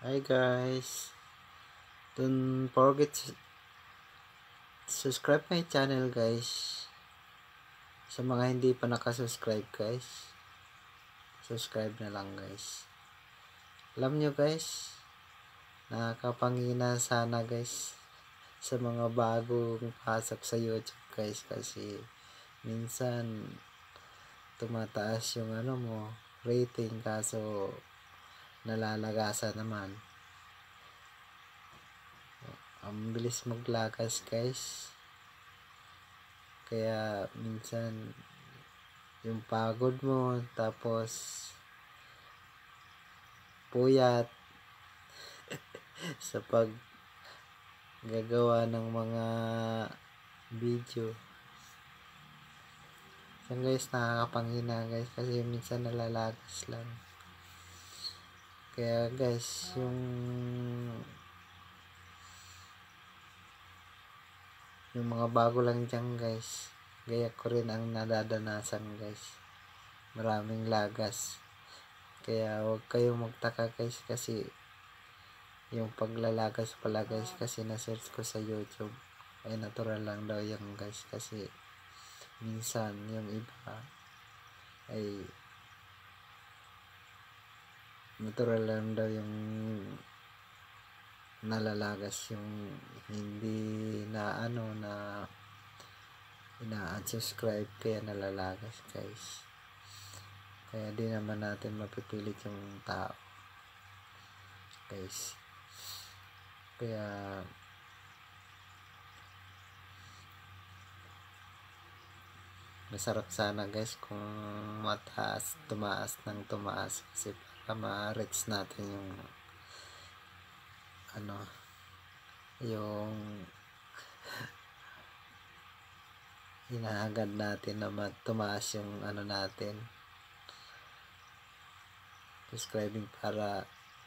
Hi guys, don't forget to subscribe my channel guys. Sa mga hindi pa nakasubscribe guys, subscribe na lang guys. Alam nyo guys, nakakapangina sana guys sa mga bagong pasok sa YouTube guys, kasi minsan tumataas yung rating, kaso nalalagasa naman. Ang bilis maglagas guys, kaya minsan yung pagod mo, tapos puyat sa pag gagawa ng mga video. So guys, nakakapanghina guys, kasi minsan nalalagas lang. Kaya guys, yung mga bago lang dyan guys, gaya ko rin ang nadadanasan guys, maraming lagas. Kaya huwag kayong magtaka guys, kasi yung paglalagas pala guys, kasi na-search ko sa YouTube, ay natural lang daw yan guys, kasi minsan yung iba ay natural lang daw yung nalalagas, yung hindi na ina-unsubscribe, kaya nalalagas guys. Kaya di naman natin mapipilit yung tao guys. Kaya masarap sana guys kung tumaas ng tumaas, kasi para ma-reach natin yung yung hinahangad natin na tumaas yung natin, subscribing, para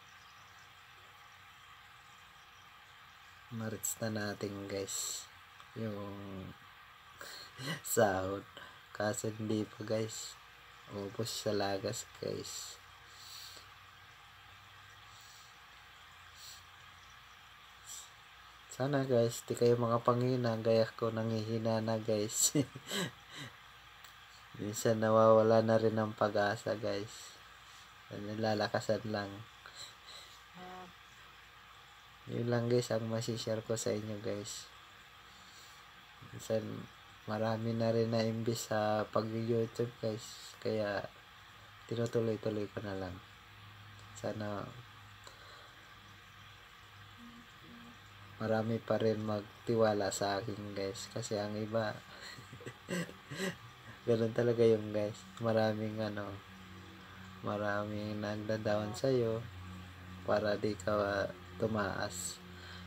ma-reach na natin guys yung sahod. Kaso hindi pa guys, ubos sa lagas guys. Sana guys, di kayo makapangina gaya ko, nangihina na guys. Minsan nawawala na rin ng pag-asa guys, nilalakasan lang. Yun lang guys ang masishare ko sa inyo guys. Minsan marami na rin na imbis sa pag-YouTube guys, kaya tinutuloy-tuloy ko na lang. Sana marami pa rin magtiwala sa akin guys, kasi ang iba ganun talaga yung guys, maraming nagda-down sa'yo para di ka tumaas.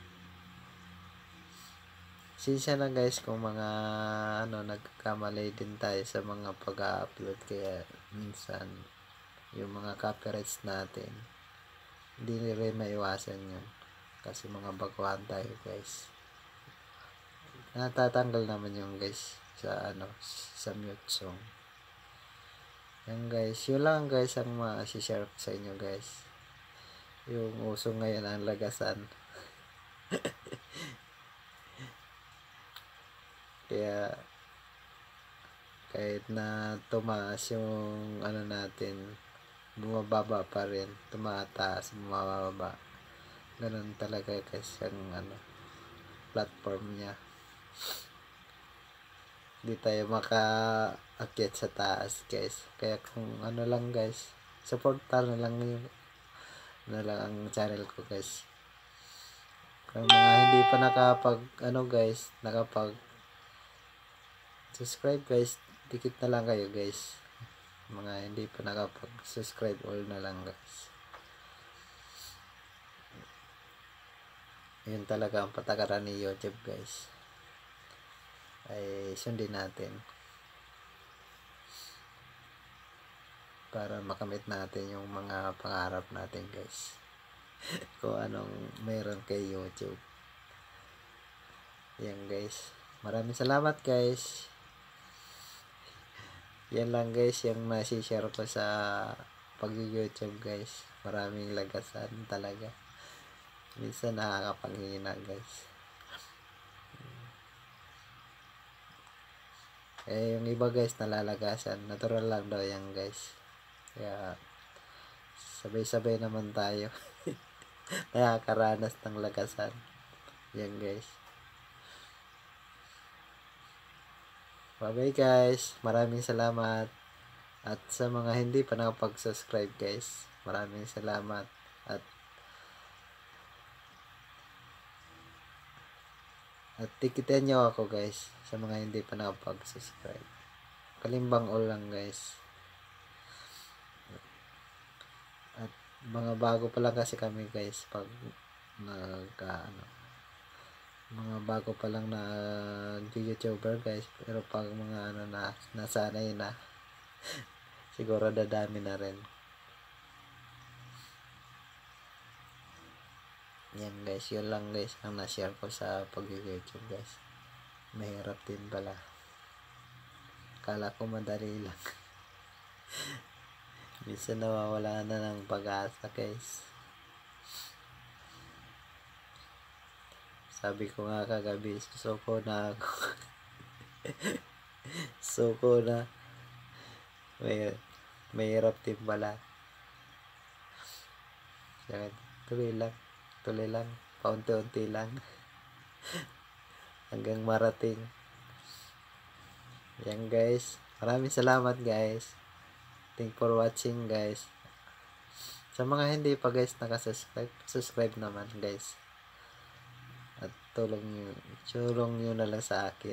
Sinsya na guys kung mga nagkakamali din tayo sa mga pag-upload, kaya minsan yung mga copyrights natin hindi rin maiwasan yun, kasi mga baguhan tayo guys. Natatanggal naman yung guys sa mute song. Yan guys, yun lang guys ang ma-share ko sa inyo guys. Yung uso ngayon ang lagasan. Kaya kahit na tumaas yung natin, bumababa pa rin, tumataas, bumababa. Ganun talaga guys ang platform niya. Hindi tayo maka-akyat sa taas guys. Kaya kung lang guys, supportan na lang yung ang channel ko guys. Kung mga hindi pa nakapag subscribe guys, dikit na lang kayo guys. Mga hindi pa nakapag-subscribe, all na lang guys. Yun talaga ang patakaran ni YouTube guys, ay sundin natin para makamit natin yung mga pangarap natin guys. Kung anong meron kay YouTube. Yan guys, maraming salamat guys. Yan lang guys yung masishare ko sa pag-YouTube guys. Maraming lagasan talaga. Minsan nakakapanghina guys. Yung iba guys nalalagasan. Natural lang daw yan guys. Kaya sabay-sabay naman tayo. Nakakaranas ng lagasan. Yan guys. Bye bye guys. Maraming salamat. At sa mga hindi pa nakapag-subscribe guys, maraming salamat. At tikitin nyo ako guys sa mga hindi pa nakapag-subscribe. Kalimbang all lang guys. At mga bago pa lang kasi kami guys pag mga bago pa lang na YouTuber guys, pero pag mga nasanay na siguro dadami na rin. Yan guys, yun lang guys ang na-share ko sa pag-YouTube guys. Mahirap din pala. Kala ko madali lang. Minsan nawawala na ng pag-asa guys. Sabi ko nga kagabi, suko na ako. Suko na. Mahirap din pala. Tuloy lang, paunti-unti lang. Hanggang marating. Yan guys, maraming salamat guys. Thank for watching guys. Sa mga hindi pa guys nakasubscribe, subscribe naman guys. At tulong nyo na lang sa akin.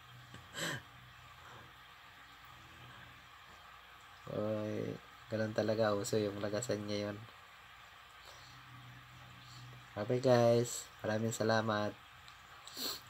Oy, ganun talaga uso yung lagasan ngayon. Bye bye guys. Maraming salamat.